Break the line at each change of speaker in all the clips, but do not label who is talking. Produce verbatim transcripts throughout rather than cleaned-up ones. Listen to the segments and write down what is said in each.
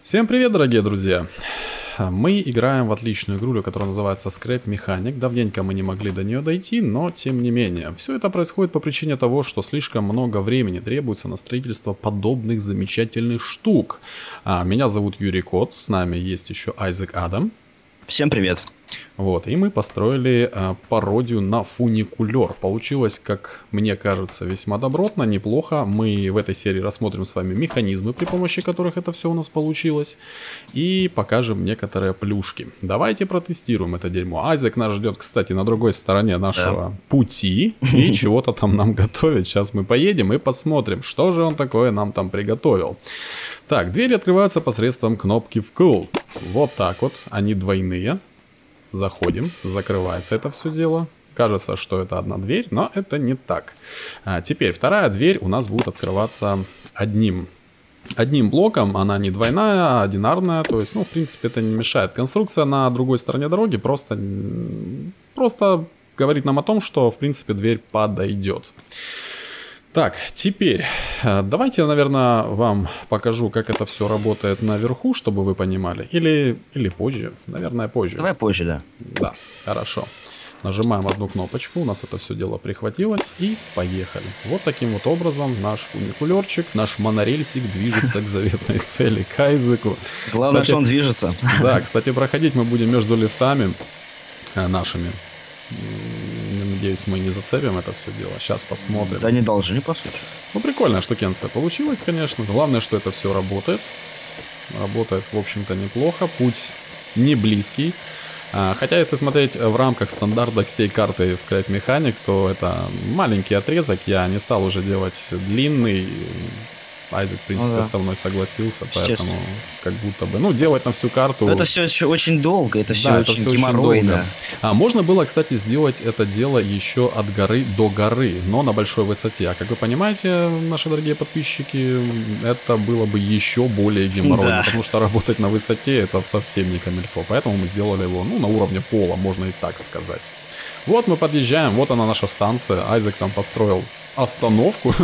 Всем привет, дорогие друзья! Мы играем в отличную игру, которая называется Scrap Mechanic. Давненько мы не могли до нее дойти, но тем не менее. Все это происходит по причине того, что слишком много времени требуется на строительство подобных замечательных штук. Меня зовут Юрий Кот, с нами есть еще Айзек Адам.
Всем привет!
Вот, и мы построили э, пародию на фуникулер. Получилось, как мне кажется, весьма добротно, неплохо. Мы в этой серии рассмотрим с вами механизмы, при помощи которых это все у нас получилось. И покажем некоторые плюшки. Давайте протестируем это дерьмо. Айзек нас ждет, кстати, на другой стороне нашего да. пути. И чего-то там нам готовит. Сейчас мы поедем и посмотрим, что же он такое нам там приготовил. Так, двери открываются посредством кнопки вкл. Вот так вот, они двойные. Заходим, закрывается это все дело. Кажется, что это одна дверь, но это не так. А теперь вторая дверь у нас будет открываться одним, одним блоком. Она не двойная, а одинарная. То есть, ну, в принципе, это не мешает. Конструкция на другой стороне дороги просто, просто говорит нам о том, что, в принципе, дверь подойдет. Так, теперь давайте, наверное, вам покажу, как это все работает наверху, чтобы вы понимали. Или, или позже, наверное, позже.
Давай позже, да.
Да, хорошо. Нажимаем одну кнопочку, у нас это все дело прихватилось и поехали. Вот таким вот образом наш фуникулерчик, наш монорельсик движется к заветной цели, к Айзеку.
Главное, кстати, что он движется.
Да, кстати, проходить мы будем между лифтами нашими. Надеюсь, мы не зацепим это все дело. Сейчас посмотрим.
Да не должны, по сути.
Ну, прикольная штукенция получилась, конечно. Главное, что это все работает. Работает, в общем-то, неплохо. Путь не близкий. Хотя, если смотреть в рамках стандарта всей карты в Scrap Mechanic, то это маленький отрезок. Я не стал уже делать длинный. Айзек, в принципе, ну, да. со мной согласился, поэтому как будто бы, ну, делать на всю карту...
Но это все еще очень долго, это все
да,
очень
это все
геморройно.
Очень а можно было, кстати, сделать это дело еще от горы до горы, но на большой высоте. А как вы понимаете, наши дорогие подписчики, это было бы еще более геморройно, да. потому что работать на высоте это совсем не камильфо. Поэтому мы сделали его, ну, на уровне пола, можно и так сказать. Вот мы подъезжаем, вот она наша станция. Айзек там построил остановку,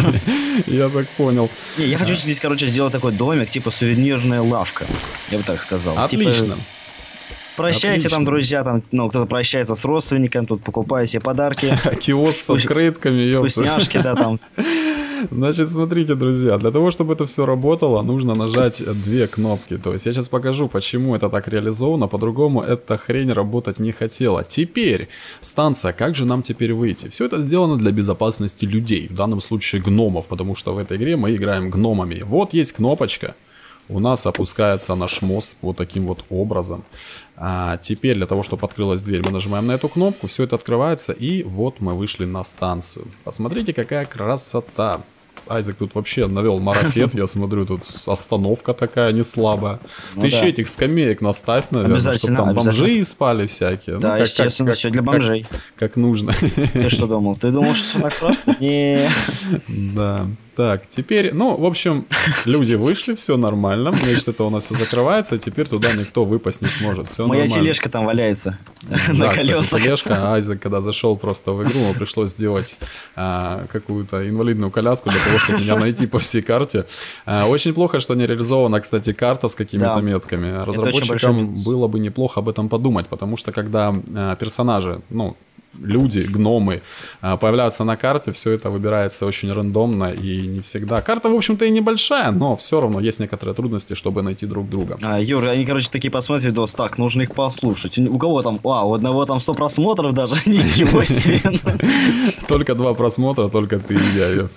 я так понял.
Не, я хочу здесь, короче, сделать такой домик, типа сувенирная лавка, я бы так сказал.
Отлично.
Типа, прощайте Отлично. там, друзья, там, ну, кто-то прощается с родственниками, тут покупает себе подарки.
Киоск с открытками,
вкусняшки, да, там.
Значит, смотрите, друзья, для того, чтобы это все работало, нужно нажать две кнопки. То есть я сейчас покажу, почему это так реализовано, по-другому эта хрень работать не хотела. Теперь, станция, как же нам теперь выйти? Все это сделано для безопасности людей, в данном случае гномов, потому что в этой игре мы играем гномами. Вот есть кнопочка. У нас опускается наш мост вот таким вот образом. А теперь для того, чтобы открылась дверь, мы нажимаем на эту кнопку, все это открывается, и вот мы вышли на станцию. Посмотрите, какая красота. Айзек тут вообще навел марафет, я смотрю, тут остановка такая не слабая. Ну, Ты да. еще этих скамеек наставь, наверное, чтобы там бомжи спали всякие.
Да,
ну, как,
естественно,
как,
все для
как,
бомжей.
Как, как нужно.
Ты что думал? Ты думал, что все так просто? Не.
Да. Так, теперь, ну, в общем, люди вышли, все нормально. Значит, это у нас все закрывается, теперь туда никто выпасть не сможет. Все
Моя
нормально.
тележка там валяется
да,
на колесах.
Кстати, тележка. Айзек, когда зашел просто в игру, ему пришлось сделать а, какую-то инвалидную коляску для того, чтобы меня найти по всей карте. А, очень плохо, что не реализована, кстати, карта с какими-то да. метками. Разработчикам было бы неплохо об этом подумать, потому что когда а, персонажи, ну, люди, гномы появляются на карте, все это выбирается очень рандомно и не всегда. Карта, в общем-то, и небольшая, но все равно есть некоторые трудности, чтобы найти друг друга.
А, Юра, они, короче, такие посмотрят видос, так, нужно их послушать. У кого там, а, у одного там сто просмотров даже, ничего себе.
Только два просмотра, только ты и я.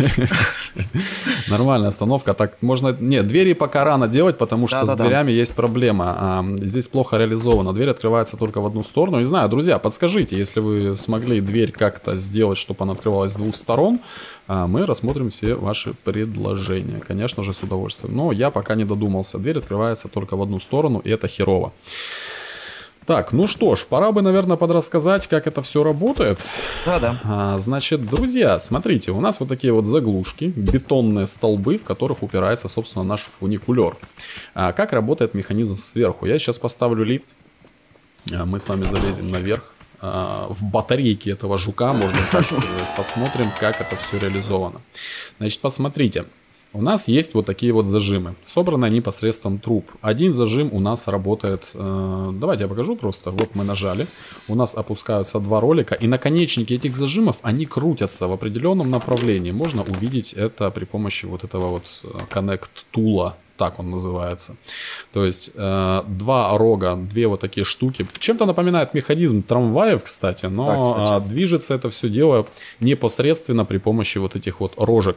Нормальная остановка. Так можно... Нет, двери пока рано делать, потому что с дверями есть проблема. Здесь плохо реализовано. Дверь открывается только в одну сторону. Не знаю, друзья, подскажите, если вы вы смогли дверь как-то сделать, чтобы она открывалась с двух сторон, мы рассмотрим все ваши предложения. Конечно же, с удовольствием. Но я пока не додумался. Дверь открывается только в одну сторону, и это херово. Так, ну что ж, пора бы, наверное, подрассказать, как это все работает.
Да-да.
А, значит, друзья, смотрите, у нас вот такие вот заглушки, бетонные столбы, в которых упирается, собственно, наш фуникулер. А, как работает механизм сверху? Я сейчас поставлю лифт. А, мы с вами залезем наверх. В батарейке этого жука, можно так сказать, посмотрим, как это все реализовано. Значит, посмотрите. У нас есть вот такие вот зажимы. Собраны они посредством труб. Один зажим у нас работает... Э, давайте я покажу просто. Вот мы нажали. У нас опускаются два ролика. И наконечники этих зажимов, они крутятся в определенном направлении. Можно увидеть это при помощи вот этого вот Connect Tool. Так он называется. То есть э, два рога, две вот такие штуки. Чем-то напоминает механизм трамваев, кстати. Но
да, кстати.
Э, движется это все дело непосредственно при помощи вот этих вот рожек.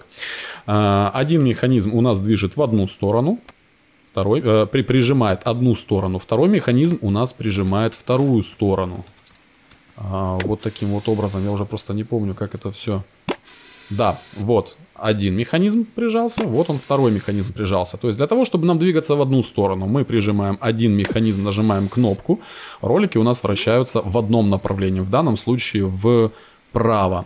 Э, один механизм у нас движет в одну сторону. Второй э, при, прижимает одну сторону. Второй механизм у нас прижимает вторую сторону. Э, вот таким вот образом. Я уже просто не помню, как это все... Да, вот один механизм прижался, вот он второй механизм прижался. То есть для того, чтобы нам двигаться в одну сторону, мы прижимаем один механизм, нажимаем кнопку, ролики у нас вращаются в одном направлении, в данном случае вправо.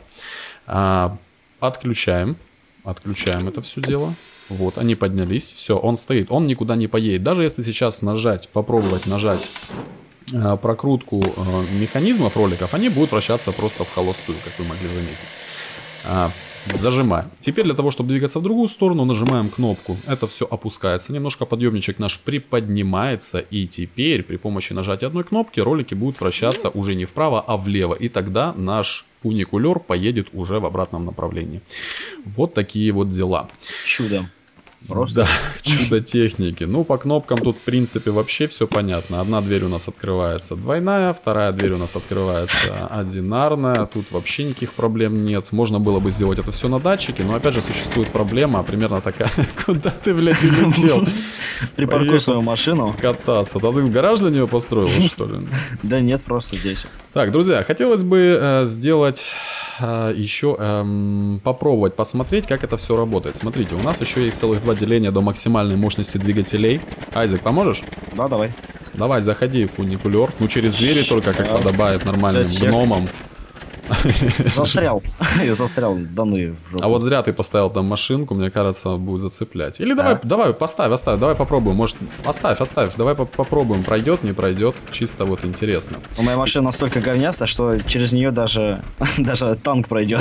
А, отключаем, отключаем это все дело. Вот, они поднялись, все, он стоит, он никуда не поедет. Даже если сейчас нажать, попробовать нажать а, прокрутку а, механизмов роликов, они будут вращаться просто в холостую, как вы могли заметить. А, зажимаем. Теперь для того, чтобы двигаться в другую сторону, нажимаем кнопку. Это все опускается. Немножко подъемничек наш приподнимается. И теперь при помощи нажатия одной кнопки ролики будут вращаться уже не вправо, а влево. И тогда наш фуникулер поедет уже в обратном направлении. Вот такие вот дела.
Чудо. Просто.
Да, чудо техники. Ну, по кнопкам тут, в принципе, вообще все понятно. Одна дверь у нас открывается двойная, вторая дверь у нас открывается одинарная. Тут вообще никаких проблем нет. Можно было бы сделать это все на датчике, но, опять же, существует проблема примерно такая. Куда ты, блядь, улетел?
Припаркуй свою машину.
Кататься. Да ты в гараж для нее построил, что ли?
Да нет, просто здесь.
Так, друзья, хотелось бы э, сделать... еще эм, попробовать посмотреть, как это все работает. Смотрите, у нас еще есть целых два деления до максимальной мощности двигателей. Айзек, поможешь?
Да, давай.
Давай, заходи в фуникулер. Ну, через двери только, как
Раз,
подобает нормальным
чек.
гномам.
Застрял. Я застрял, даны в жопу.
А вот зря ты поставил там машинку, мне кажется, будет зацеплять. Или давай,
Да.
давай, поставь, оставь, давай попробуем. Может, оставь, оставь, давай по- попробуем, пройдет, не пройдет. Чисто вот интересно.
У моей машины настолько говнястая, что через нее даже, даже танк пройдет.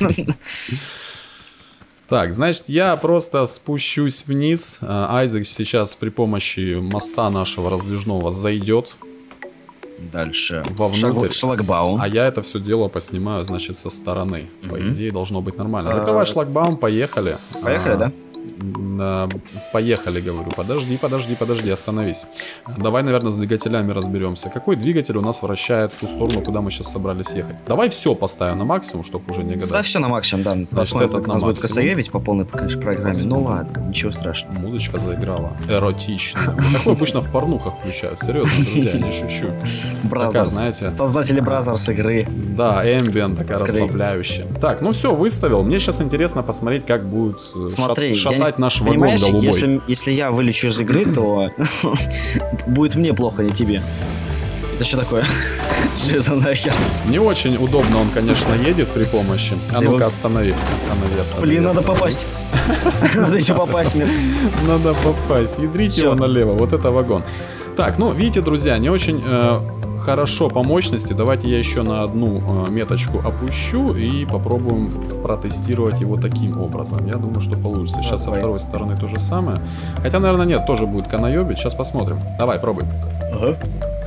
Так, значит, я просто спущусь вниз. А, Айзек сейчас при помощи моста нашего раздвижного зайдет
Дальше.
вовнутрь.
Шлагбаум.
А я это все дело поснимаю, значит, со стороны. По
Мгм.
идее, должно быть нормально.
А,
Закрывай шлагбаум, поехали.
Поехали,
А,
да?
а, Поехали, говорю. Подожди, подожди, подожди, остановись. Давай, наверное, с двигателями разберемся. Какой двигатель у нас вращает в ту сторону, куда мы сейчас собрались ехать? Давай все поставим на максимум, чтобы уже не гадать.
Да, все на максимум, да. Посмотрим,
это
как
на
нас будет
максимум.
косоевить по полной, конечно, программе. Ну ладно, ничего страшного.
Музычка заиграла. Эротично. Такое обычно в порнухах включают. Серьезно, друзья, не шучу. Такая,
Бразерс.
знаете...
Создатели Бразерс игры.
Да, эмбиент, такая
Скрей.
расслабляющая. Так, ну все, выставил. Мне сейчас интересно посмотреть, как будет э,
Смотри,
шат-
я
шатать
не-
наш вагон
Понимаешь,
голубой.
если, если я вылечу из игры, то будет мне плохо, не тебе. Это что такое? Что за нахер?
Не очень удобно он, конечно, едет при помощи. А
Его-
ну-ка, останови. Останови, останови.
Блин, надо
останови.
попасть. Надо еще попасть мне.
Надо попасть. Ядрите
Всё.
его налево. Вот это вагон. Так, ну, видите, друзья, не очень э, хорошо по мощности. Давайте я еще на одну э, меточку опущу и попробуем протестировать его таким образом. Я думаю, что получится. Сейчас со
Давай.
второй стороны то же самое. Хотя, наверное, нет, тоже будет канаёбить. Сейчас посмотрим. Давай, пробуй.
Ага.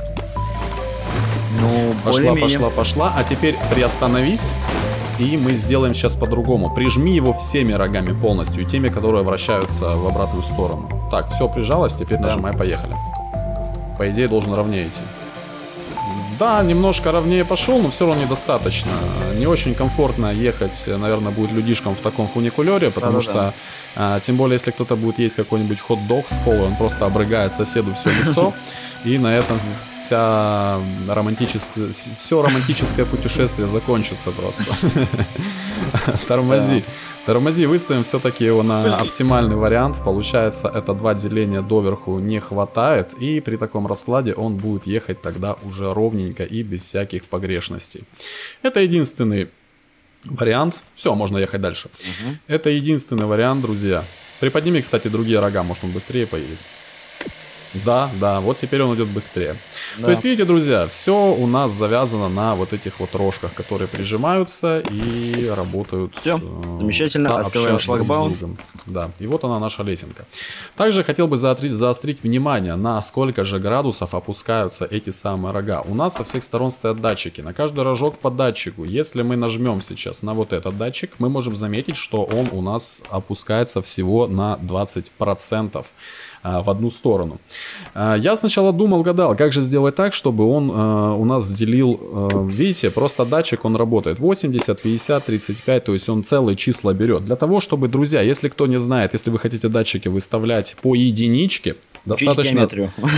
Ну,
Пошла,
более-менее.
пошла, пошла. А теперь приостановись. И мы сделаем сейчас по-другому. Прижми его всеми рогами полностью. И теми, которые вращаются в обратную сторону. Так, все прижалось. Теперь
Да.
нажимай, поехали. По идее, должен ровнее идти. Да, немножко ровнее пошел, но все равно недостаточно. Не очень комфортно ехать, наверное, будет людишкам в таком фуникулере, потому
Да-да-да.
что, а, тем более, если кто-то будет есть какой-нибудь хот-дог с колой, он просто обрыгает соседу все лицо, и на этом вся романтическое, все романтическое путешествие закончится просто. Тормози. Тормози, выставим все-таки его на оптимальный вариант. Получается, это два деления доверху не хватает. И при таком раскладе он будет ехать тогда уже ровненько и без всяких погрешностей. Это единственный вариант. Все, можно ехать дальше.
Мгм.
Это единственный вариант, друзья. Приподними, кстати, другие рога, может он быстрее поедет. Да, да, вот теперь он идет быстрее. Да. То есть, видите, друзья, все у нас завязано на вот этих вот рожках, которые прижимаются и работают.
Все, э, замечательно, открываем шлагбаум.
Да, и вот она наша лесенка. Также хотел бы заострить, заострить внимание, на сколько же градусов опускаются эти самые рога. У нас со всех сторон стоят датчики, на каждый рожок по датчику. Если мы нажмем сейчас на вот этот датчик, мы можем заметить, что он у нас опускается всего на двадцать процентов. В одну сторону. Я сначала думал, гадал, как же сделать так, чтобы он у нас делил, видите, просто датчик, он работает восемьдесят, пятьдесят, тридцать пять, то есть он целые числа берет. Для того, чтобы, друзья, если кто не знает, если вы хотите датчики выставлять по единичке, достаточно,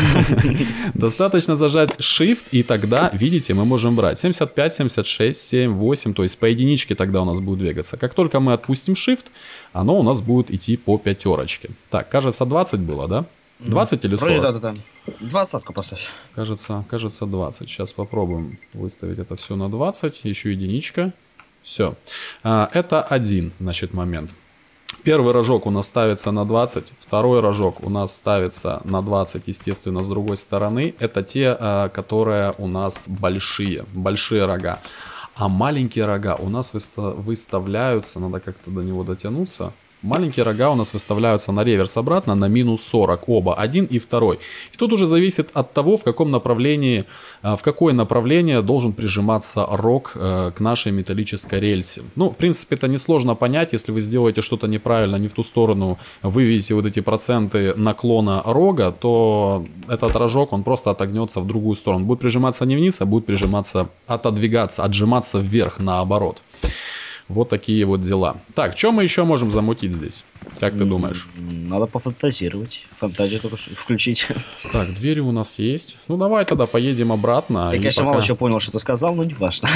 достаточно зажать Shift, и тогда, видите, мы можем брать семьдесят пять, семьдесят шесть, семь, восемь, то есть по единичке тогда у нас будет двигаться. Как только мы отпустим Shift, оно у нас будет идти по пятерочке. Так, кажется, двадцать было, да? двадцать или сорок?
Да, да, да. двадцатку поставь.
Кажется, кажется, двадцать. Сейчас попробуем выставить это все на двадцать. Еще единичка. Все. Это один, значит, момент. Первый рожок у нас ставится на двадцать, второй рожок у нас ставится на двадцать, естественно, с другой стороны. Это те, которые у нас большие, большие рога. А маленькие рога у нас выставляются, надо как-то до него дотянуться. Маленькие рога у нас выставляются на реверс обратно на минус сорок, оба, один и второй. И тут уже зависит от того, в каком направлении, в какое направление должен прижиматься рог к нашей металлической рельсе. Ну, в принципе, это несложно понять, если вы сделаете что-то неправильно, не в ту сторону, вы видите вот эти проценты наклона рога, то этот рожок, он просто отогнется в другую сторону. Будет прижиматься не вниз, а будет прижиматься, отодвигаться, отжиматься вверх наоборот. Вот такие вот дела. Так, что мы еще можем замутить здесь? Как ты думаешь?
Надо пофантазировать. Фантазию только включить.
Так, двери у нас есть. Ну, давай тогда поедем обратно.
Я, конечно, пока... мало чего понял, что ты сказал, но не важно.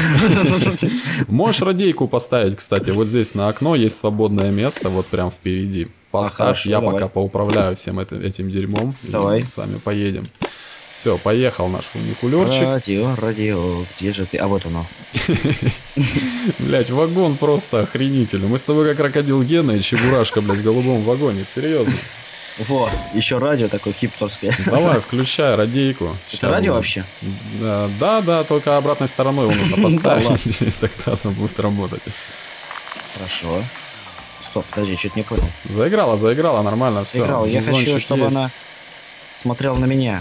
Можешь радейку поставить, кстати. Вот здесь на окно есть свободное место, вот прям впереди. Поставь, а, хорошо, я давай. Пока поуправляю всем это, этим дерьмом.
Давай.
И мы с вами поедем. Все, поехал наш фуникулерчик.
Радио, радио, где же ты? А вот оно.
Блять, вагон просто охренительный. Мы с тобой как крокодил Гена и Чебурашка, блять, в голубом вагоне, серьезно.
Вот, еще радио такое хипстерское.
Давай, включай радейку.
Это Сейчас радио будет. Вообще?
Да, да, да, только обратной стороной его нужно поставить, тогда оно будет работать.
Хорошо. Стоп, подожди, что-то не понял.
Заиграла, заиграла, нормально, все.
Заиграла, я хочу, чтобы она смотрела на меня.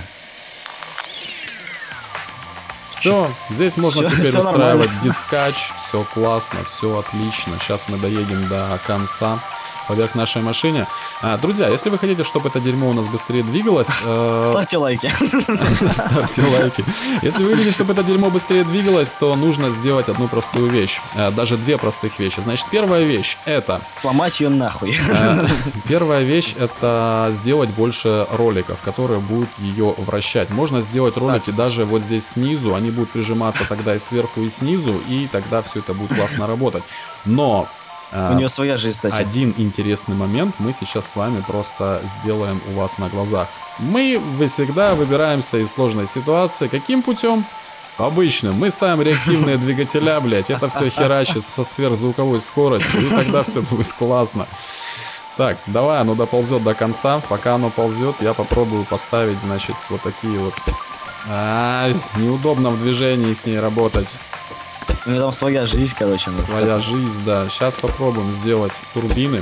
Все, здесь можно все, теперь все устраивать дискач, все классно, все отлично. Сейчас мы доедем до конца поверх нашей машине. А, друзья, если вы хотите, чтобы это дерьмо у нас быстрее двигалось... Э...
Ставьте лайки.
Ставьте лайки. Если вы хотите, чтобы это дерьмо быстрее двигалось, то нужно сделать одну простую вещь. Даже две простых вещи. Значит, первая вещь это...
Сломать ее нахуй.
Первая вещь это сделать больше роликов, которые будут ее вращать. Можно сделать ролики так, даже вот здесь снизу. Они будут прижиматься тогда и сверху, и снизу. И тогда все это будет классно работать. Но...
У нее своя жизнь, кстати.
Один интересный момент мы сейчас с вами просто сделаем у вас на глазах. Мы всегда выбираемся из сложной ситуации. Каким путем? Обычным. Мы ставим реактивные двигателя, блять. Это все херачит со сверхзвуковой скоростью. И тогда все будет классно. Так, давай оно доползет до конца. Пока оно ползет, я попробую поставить, значит, вот такие вот... Ай, неудобно в движении с ней работать.
У меня там своя жизнь, короче.
Своя жизнь, да. Сейчас попробуем сделать турбины.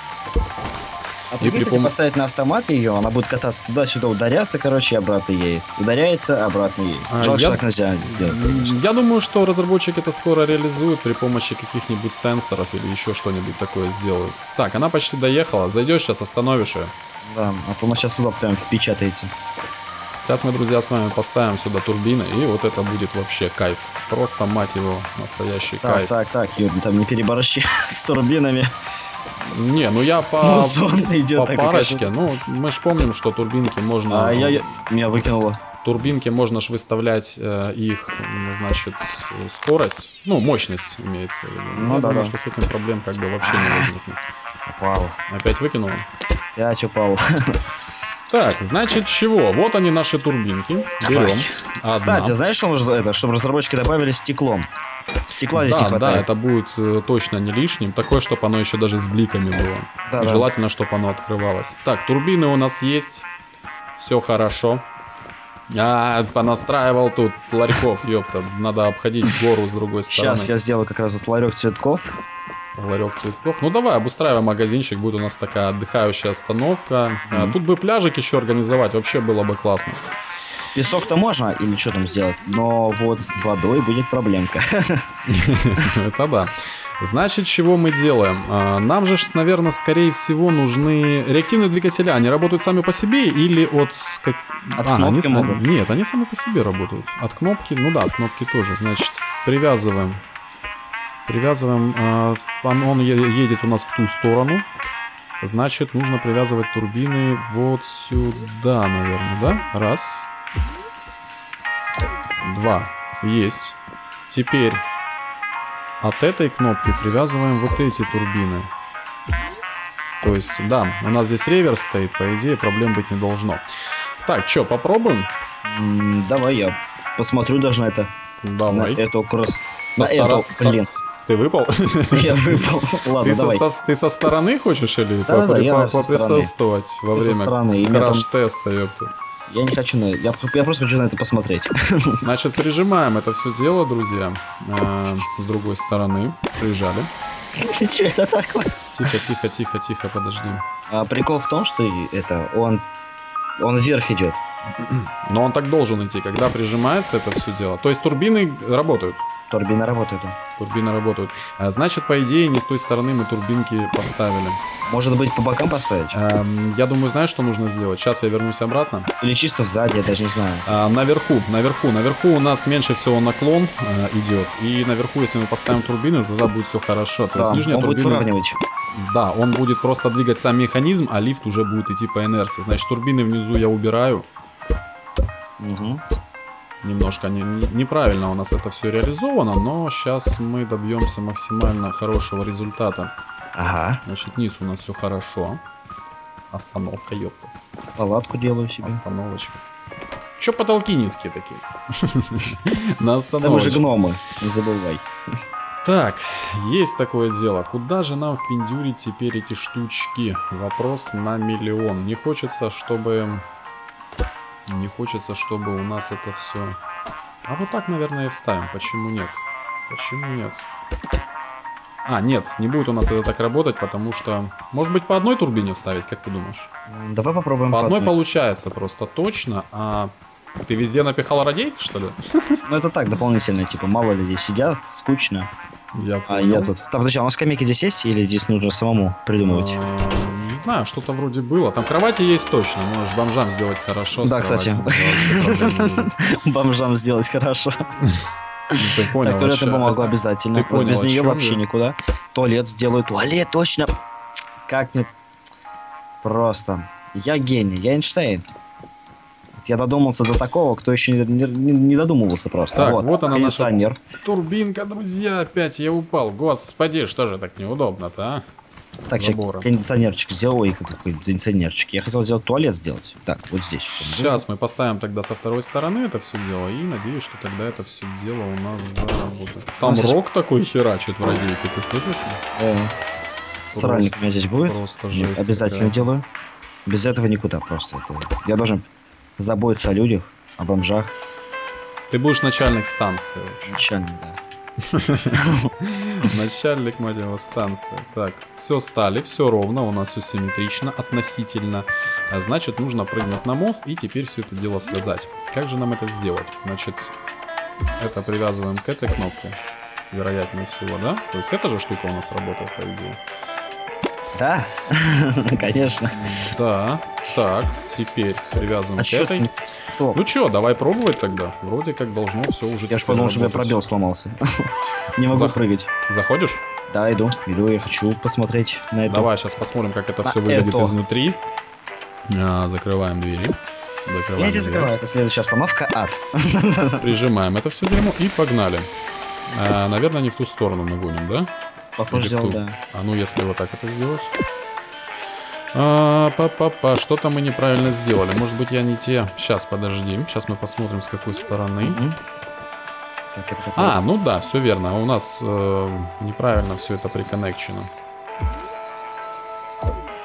А прикинь, кстати, пом... поставить на автомат ее, она будет кататься туда-сюда, ударяться, короче, и обратно едет. Ударяется, обратно едет.
А,
Жалко,
я...
что так нельзя сделать. Конечно.
Я думаю, что разработчик это скоро реализует при помощи каких-нибудь сенсоров или еще что-нибудь такое сделают. Так, она почти доехала. Зайдешь сейчас, остановишь ее.
Да, а то она сейчас туда прям впечатается.
Сейчас мы, друзья, с вами поставим сюда турбины, и вот это будет вообще кайф. Просто, мать его, настоящий
так,
кайф.
Так, так, так, Юр, там не переборщи с турбинами.
Не, ну я по,
ну, идет
по парочке. Ну, мы ж помним, что турбинки можно...
А я, я... Меня выкинуло.
Турбинки можно ж выставлять э, их, значит, скорость. Ну, мощность имеется в виду. Ну, я да, думаю, да. что с этим проблем как бы вообще не возникнет.
Упал.
Опять выкинул?
Опять упал.
Так, значит, чего? Вот они, наши турбинки. Берем.
Кстати, знаешь, что нужно это? Чтобы разработчики добавили стеклом. Стекла здесь
да,
не хватает.
Да, это будет э, точно не лишним. Такое, чтобы оно еще даже с бликами было. Да, и да. Желательно, чтобы оно открывалось. Так, турбины у нас есть. Все хорошо. А, понастраивал тут ларьков, ёпта. Надо обходить гору с другой стороны.
Сейчас я сделаю как раз вот ларек цветков.
Ларек цветков. Ну давай, обустраиваем магазинчик, будет у нас такая отдыхающая остановка. Mm-hmm. А, тут бы пляжик еще организовать, вообще было бы классно.
Песок-то можно или что там сделать, но вот с водой будет проблемка.
Это да. Значит, чего мы делаем? Нам же, наверное, скорее всего нужны реактивные двигатели. Они работают сами по себе или от...
От а, кнопки
они...
могут?
Нет, они сами по себе работают. От кнопки, ну да, от кнопки тоже. Значит, привязываем. Привязываем. Он едет у нас в ту сторону. Значит, нужно привязывать турбины вот сюда, наверное, да? Раз. Два. Есть. Теперь... От этой кнопки привязываем вот эти турбины. То есть, да, у нас здесь реверс стоит, по идее проблем быть не должно. Так, что, попробуем?
М-м, давай я посмотрю даже на это.
Давай.
На эту кросс.
На эту, блин. Со... Ты выпал?
Я выпал. Ладно,
ты
давай.
Со, ты со стороны хочешь или
да,
по,
да,
по, поприсутствовать во
ты
время краш-теста, ёпта?
Я не хочу на... Я, я просто хочу на это посмотреть.
Значит, прижимаем это все дело, друзья. А, с другой стороны. Прижали.
Что это такое?
Тихо, тихо, тихо, тихо, подожди.
А прикол в том, что это он... Он вверх идет.
Но он так должен идти, когда прижимается это все дело. То есть турбины работают.
Турбины работают.
Турбины работают. А, значит, по идее, не с той стороны мы турбинки поставили.
Может быть, по бокам поставить?
А, я думаю, знаешь, что нужно сделать? Сейчас я вернусь обратно.
Или чисто сзади, я даже не знаю.
А, наверху, наверху, наверху у нас меньше всего наклон а, идет. И наверху, если мы поставим турбину, тогда будет все хорошо. То
да,
есть нижняя
он
турбина...
будет выравнивать.
Да, он будет просто двигать сам механизм, а лифт уже будет идти по инерции. Значит, турбины внизу я убираю.
Угу.
Немножко не, не, неправильно у нас это все реализовано, но сейчас мы добьемся максимально хорошего результата.
Ага.
Значит, низ у нас все хорошо. Остановка, ёпта.
Палатку делаю себе.
Остановочка. Чё потолки низкие такие? На остановочку.
Да вы же гномы, не забывай.
Так, есть такое дело. Куда же нам впендюрить теперь эти штучки? Вопрос на миллион. Не хочется, чтобы... Не хочется, чтобы у нас это все... А вот так, наверное, и вставим. Почему нет? Почему нет? А, нет, не будет у нас это так работать, потому что... Может быть, по одной турбине вставить, как ты думаешь?
Давай попробуем.
По, по одной, одной получается просто точно, а... Ты везде напихал радейки, что ли?
Ну, это так, дополнительно, типа, мало людей сидят, скучно.
Я
а я тут... Так, подожди, а у нас скамейки здесь есть? Или здесь нужно самому придумывать?
Не знаю, что-то вроде было. Там кровати есть точно. Можешь бомжам сделать хорошо.
Да, кстати. Бомжам сделать хорошо.
Ты понял.
Так, туалетную бумагу обязательно. Без нее вообще никуда. Туалет сделаю. Туалет, точно. Как нет? Просто. Я гений, я Эйнштейн. Я додумался до такого, кто еще не, не, не додумывался просто.
Так,
вот,
вот она
кондиционер.
Наша турбинка, друзья, опять я упал. Господи, что же так неудобно-то, а?
Так, сейчас кондиционерчик сделал. Ой, какой кондиционерчик. Я хотел сделать туалет сделать. Так, вот здесь.
Сейчас мы поставим тогда со второй стороны это все дело. И надеюсь, что тогда это все дело у нас заработает. Там здесь... рок такой херачит в радийке, ты слышишь?
Э, сральник у меня здесь будет.
Просто жесть.
Обязательно такая. Делаю. Без этого никуда просто. Это... Я должен заботиться о людях, о бомжах.
Ты будешь начальник станции.
Начальник, да.
Начальник, мать его, станции. Так, все стали, все ровно, у нас все симметрично относительно. Значит, нужно прыгнуть на мост и теперь все это дело связать. Как же нам это сделать? Значит, это привязываем к этой кнопке, вероятнее всего, да? То есть эта же штука у нас работает, по идее.
Да, конечно.
Да, так, теперь привязываем
а
к этой. Ты... Ну чё, давай пробовать тогда. Вроде как должно все уже.
Я ж подумал, что у меня пробел сломался. Не могу
Зах...
прыгать.
Заходишь?
Да, иду. Иду, я хочу посмотреть на это.
Давай, сейчас посмотрим, как это все выглядит это. Изнутри. А, закрываем двери.
Закрываем я не закрываю, это следующая сломавка ад.
Прижимаем это все дерьмо и погнали. А, наверное, не в ту сторону мы гоним, да?
Похоже, сделал, да.
А ну, если вот так это сделать. А, па-па-па, что-то мы неправильно сделали. Может быть, я не те. Сейчас, подожди. Сейчас мы посмотрим, с какой стороны. Mm-hmm. так, это а, ну да, все верно. У нас э, неправильно все это приконнекчено.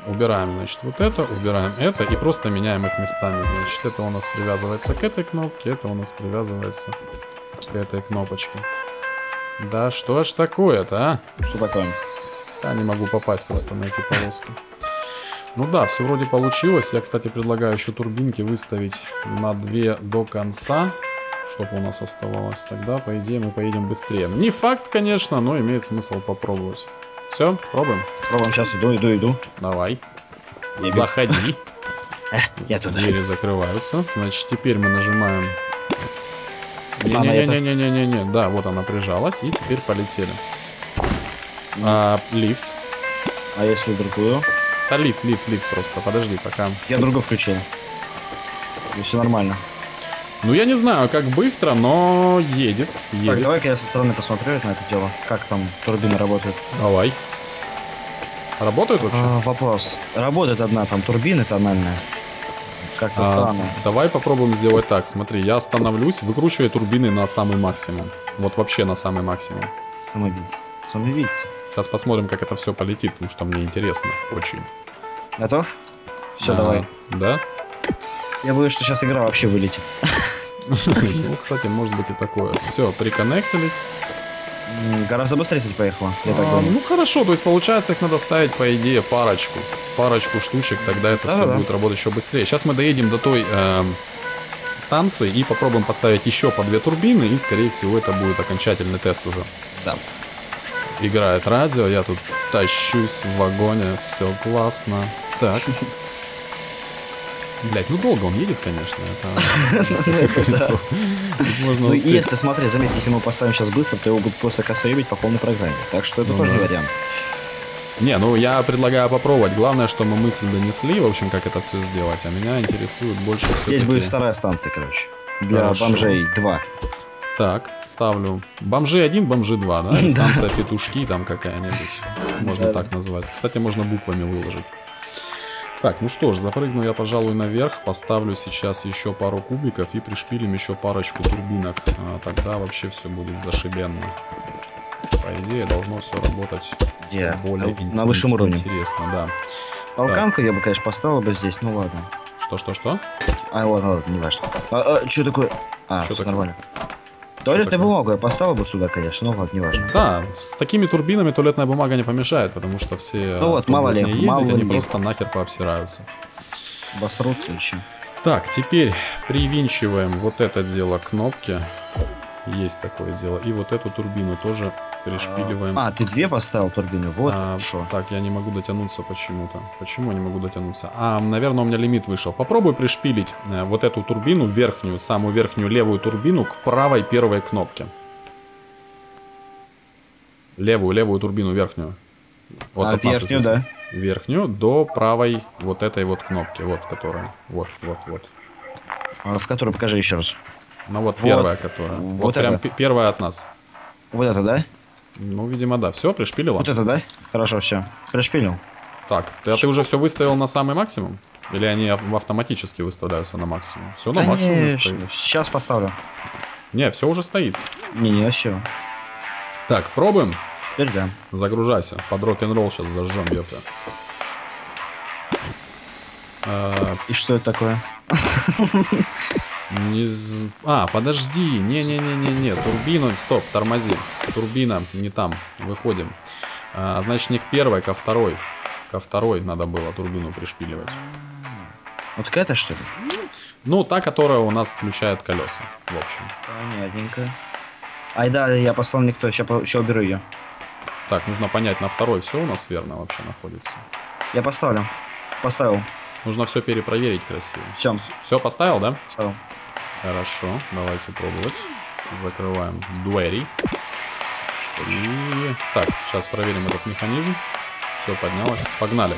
Убираем, значит, вот это, убираем это и просто меняем их местами. Значит, это у нас привязывается к этой кнопке, это у нас привязывается к этой кнопочке. Да что ж такое-то, а?
Что такое?
Я не могу попасть просто на эти полоски. Ну да, все вроде получилось. Я, кстати, предлагаю еще турбинки выставить на две до конца, чтобы у нас оставалось. Тогда, по идее, мы поедем быстрее. Не факт, конечно, но имеет смысл попробовать. Все, пробуем?
Пробуем, сейчас иду, иду, иду.
Давай. Я заходи.
Я туда.
Двери закрываются. Значит, теперь мы нажимаем... Не-не-не-не-не-не-не. Да, вот она прижалась. И теперь полетели. А, лифт.
А если другую?
Да лифт, лифт, лифт просто. Подожди, пока.
Я другую включил. И все нормально.
Ну, я не знаю, как быстро, но едет. едет.
Так, давай-ка я со стороны посмотрю на это дело. Как там турбина работает.
Давай. Работает вообще?
А, вопрос. Работает одна там турбина тональная. Как-то а, странно.
Давай попробуем сделать так. Смотри, я остановлюсь, выкручиваю турбины на самый максимум. Вот вообще на самый максимум.
Самоубийца. Самоубийца.
Сейчас посмотрим, как это все полетит, потому что мне интересно очень.
Готов? Все, а, давай.
Да?
Я боюсь, что сейчас игра вообще вылетит.
Ну, кстати, может быть и такое. Все, приконнектились.
Гораздо быстрее теперь поехала, я так думаю.
Ну хорошо, то есть получается их надо ставить, по идее, парочку. Парочку штучек, тогда это все будет работать еще быстрее. Сейчас мы доедем до той станции и попробуем поставить еще по две турбины. И, скорее всего, это будет окончательный тест уже.
Да.
Играет радио, я тут тащусь в вагоне, все классно. Так. Блять, ну долго он едет, конечно.
Ну если, смотри, заметь, если мы поставим сейчас быстро, то его будет просто кастрировать по полной программе. Так что это тоже не вариант.
Не, ну я предлагаю попробовать. Главное, что мы мысль донесли, в общем, как это все сделать. А меня интересует больше всего.
Здесь будет вторая станция, короче. Для бомжей два.
Так, ставлю. Бомжи один, бомжи два, да? Станция петушки там какая-нибудь. Можно так назвать. Кстати, можно буквами выложить. Так, ну что ж, запрыгну я, пожалуй, наверх, поставлю сейчас еще пару кубиков и пришпилим еще парочку турбинок. А, тогда вообще все будет зашибенно. По идее, должно все работать
Где?
более
на, на высшем уровне.
Интересно, да.
Толканку я бы, конечно, поставил бы здесь, ну ладно.
Что-что-что?
А, ладно, ладно, не важно. А, а, что такое? А,
что
все
такое?
Нормально. Туалетную бумагу я поставил бы сюда, конечно, ну ладно, не важно.
Да, с такими турбинами туалетная бумага не помешает, потому что все...
Ну вот, мало ли,
ездить,
мало
они
ли.
просто нахер пообсираются.
Обосрутся еще.
Так, теперь привинчиваем вот это дело к кнопке. Есть такое дело. И вот эту турбину тоже перешпиливаем.
А, ты две поставил турбины? Вот
а,
шо.
Так, я не могу дотянуться почему-то. Почему я не могу дотянуться? А, наверное, у меня лимит вышел. Попробуй пришпилить э, вот эту турбину, верхнюю, самую верхнюю левую турбину к правой первой кнопке. Левую, левую турбину, верхнюю. Вот
а, верхнюю, да.
Верхнюю до правой вот этой вот кнопки. Вот, которая. Вот, вот, вот.
А, в которой покажи еще раз.
Ну вот, вот первая, которая.
Вот,
вот прям
это?
Первая от нас.
Вот это, да?
Ну, видимо, да. Все, пришпилила?
Вот это, да? Хорошо, все. Пришпилил.
Так, ты, а ты уже все выставил на самый максимум? Или они автоматически выставляются на максимум? Все на максимум стоит.
Сейчас поставлю. Не,
все уже стоит.
Не, не, все.
Так, пробуем?
Теперь да.
Загружайся. Под рок-н-ролл сейчас зажжем, ёпта. А...
И что это такое?
Не... А, подожди. Не-не-не-не-не. Турбину. Стоп, тормози. Турбина не там. Выходим. А, значит, не к первой, ко второй. Ко второй надо было турбину пришпиливать.
Вот к этой, что ли?
Ну, та, которая у нас включает колеса. В общем.
Понятненько. Ай, да, я послал никто. Сейчас, сейчас уберу ее.
Так, нужно понять, на второй все у нас верно вообще находится.
Я поставлю. Поставил.
Нужно все перепроверить красиво.
Все.
Все поставил, да?
Поставил.
Хорошо, давайте пробовать. Закрываем двери. И... Так, сейчас проверим этот механизм. Все поднялось. Погнали.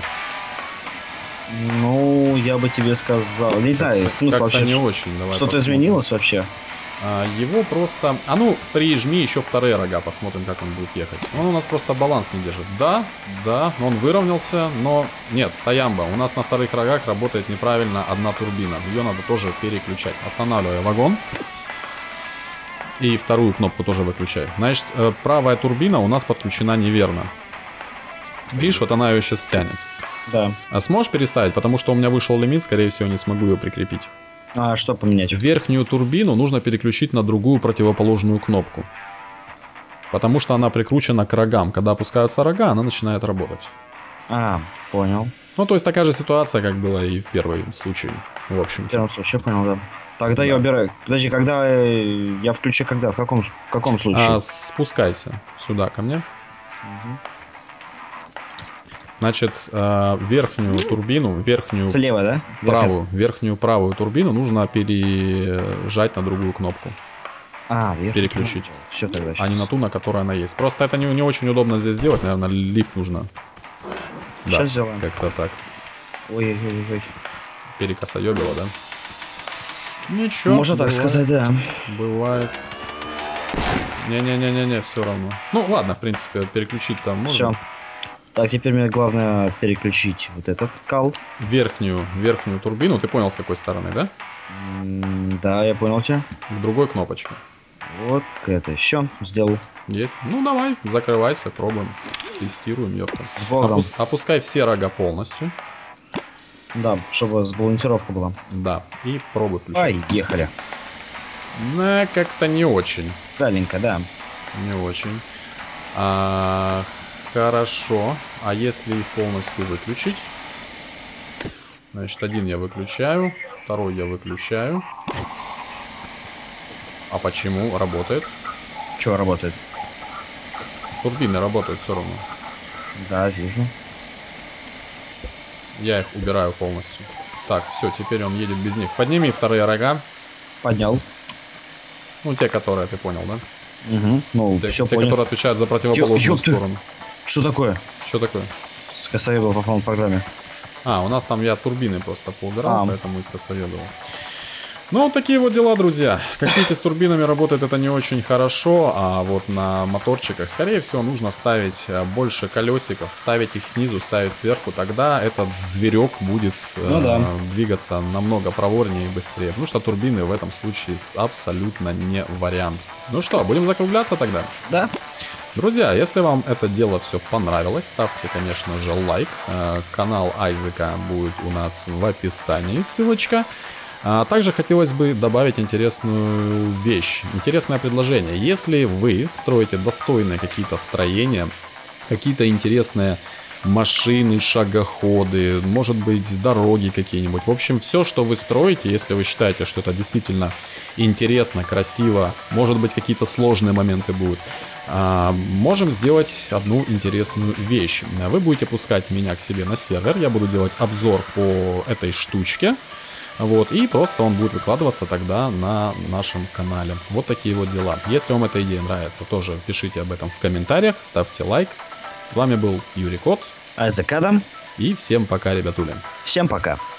Ну, я бы тебе сказал. Не знаю,
как,
смысл вообще.
Не очень.
Что-то изменилось вообще?
А, его просто... А ну, прижми еще вторые рога, посмотрим, как он будет ехать. Он у нас просто баланс не держит. Да, да, он выровнялся, но... Нет, стоямба. У нас на вторых рогах работает неправильно одна турбина. Ее надо тоже переключать. Останавливаю вагон. И вторую кнопку тоже выключаю. Значит, правая турбина у нас подключена неверно. Видишь, вот она ее сейчас тянет.
Да.
А сможешь переставить? Потому что у меня вышел лимит, скорее всего, не смогу ее прикрепить.
А что поменять?
Верхнюю турбину нужно переключить на другую противоположную кнопку. Потому что она прикручена к рогам. Когда опускаются рога, она начинает работать.
А, понял.
Ну, то есть такая же ситуация, как была и в первом случае. В общем.
В первом случае, понял, да. Тогда да. я убираю. Подожди, когда я включу, когда? В каком, в каком случае?
А, спускайся сюда ко мне.
Угу.
Значит, верхнюю турбину, верхнюю
слева, да?
правую, верхнюю правую турбину нужно пережать на другую кнопку.
А, верхнюю.
Переключить.
Все тогда.
А не на ту, на которой она есть. Просто это не, не очень удобно здесь сделать, наверное, лифт нужно.
Сейчас
да,
сделаем.
Как-то так.
Ой-ой-ой.
Перекосоебило, да? Ничего.
Можно бывает, так сказать, да.
Бывает. Не-не-не-не-не, все равно. Ну ладно, в принципе, переключить там можно.
Все. Так, теперь мне главное переключить вот этот кал.
Верхнюю, верхнюю турбину. Ты понял, с какой стороны, да?
М да, я понял тебя.
К другой кнопочке.
Вот к этой. Все, сделал.
Есть. Ну давай, закрывайся, пробуем. Тестируем, ёпта.
С Богом.
Опус опускай все рога полностью.
Да, чтобы сбалансировка была.
Да, и пробуй включить.
Ай, ехали.
Да, как-то не очень.
Даленько, да.
Не очень. А, хорошо. А если их полностью выключить? Значит, один я выключаю, второй я выключаю. А почему работает?
Чего работает?
Турбины работают все равно.
Да, вижу.
Я их убираю полностью. Так, все, теперь он едет без них. Подними вторые рога.
Поднял.
Ну, те, которые ты понял, да?
Угу. Ну,
те,
все
те
понял.
которые отвечают за противоположную
Ё
сторону.
Что такое?
Что такое?
Скосоебал по полной программе.
А, у нас там я турбины просто поубирал,
а.
поэтому и скосоебал. Ну, вот такие вот дела, друзья. Как видите, с турбинами работает это не очень хорошо, а вот на моторчиках, скорее всего, нужно ставить больше колесиков, ставить их снизу, ставить сверху, тогда этот зверек будет ну, э, да. двигаться намного проворнее и быстрее. Потому что турбины в этом случае абсолютно не вариант. Ну что, будем закругляться тогда?
Да.
Друзья, если вам это дело все понравилось, ставьте, конечно же, лайк. Канал Айзека будет у нас в описании, ссылочка. А также хотелось бы добавить интересную вещь, интересное предложение. Если вы строите достойные какие-то строения, какие-то интересные машины, шагоходы, может быть, дороги какие-нибудь. В общем, все, что вы строите, если вы считаете, что это действительно интересно, красиво, может быть, какие-то сложные моменты будут, можем сделать одну интересную вещь. Вы будете пускать меня к себе на сервер, я буду делать обзор по этой штучке. Вот, и просто он будет выкладываться тогда на нашем канале. Вот такие вот дела. Если вам эта идея нравится, тоже пишите об этом в комментариях, ставьте лайк. С вами был Юрий Кот.
Айзек Адам.
И всем пока, ребятуля.
Всем пока.